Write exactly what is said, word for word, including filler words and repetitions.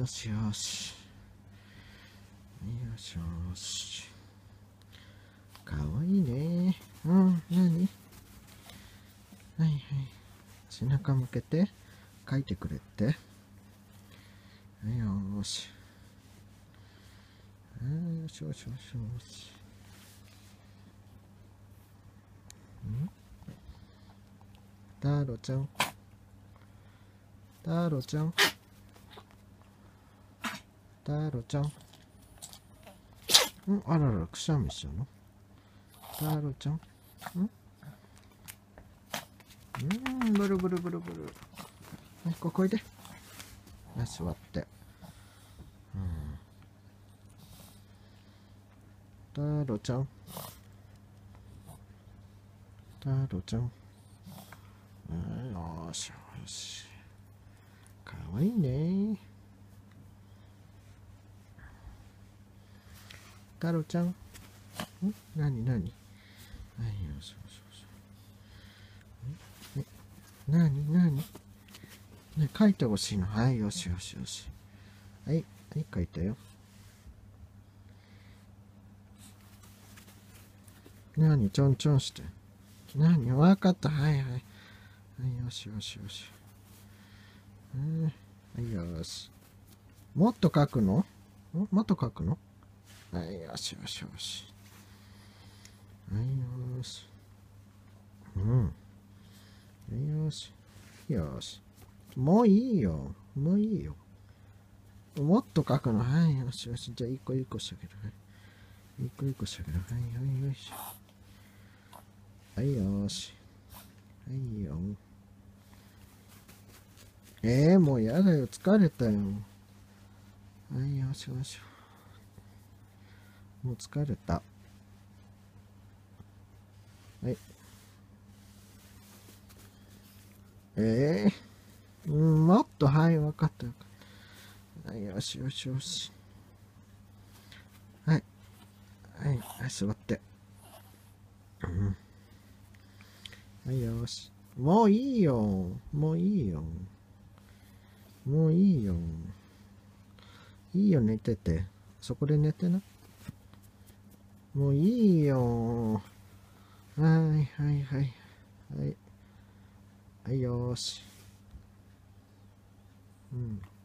しよし。よしよし。かわいいね。うん、なに？はいはい。背中向けて書いてくれって。よーし。よしよしよしよし。ん？タロちゃん。タロちゃん。タロちゃん。ん？あらら、くしゃみしちゃうの？タロちゃん。ん？うん、ブルブルブルブル。はい、ここいで。はい、座って。うん。タロちゃん。タロちゃん。よしよし。かわいいね。タロちゃん。ん？なになに？はい、よしよしよし。え、なになに？ね、書いてほしいの。はい、よしよしよし。はい、はい、書いたよ。なに、ちょんちょんして。なに、わかった。はいはい。はい、よしよしよし。はい、よし。もっと書くの？もっと書くの？はい、よしよしよし。はい、よし。うん。はい、よし。よし。もういいよ。もういいよ。もっと書くの。はい、よしよし。じゃあ、一個一個してあげる。はい。一個一個してあげる。はい、はい、よし。はい、よし。はいよ。えー、もうやだよ。疲れたよ。はい、よしよし。もう疲れた。はい。えー、うん、もっと、はい、わかったよ。はい、よしよしよし。はい。はい、はい、座って。うん。はい、よし。もういいよ。もういいよ。もういいよ。いいよ、寝てて。そこで寝てな。もういいよ。はい、はい、はい。はい。はい、よーし。うん。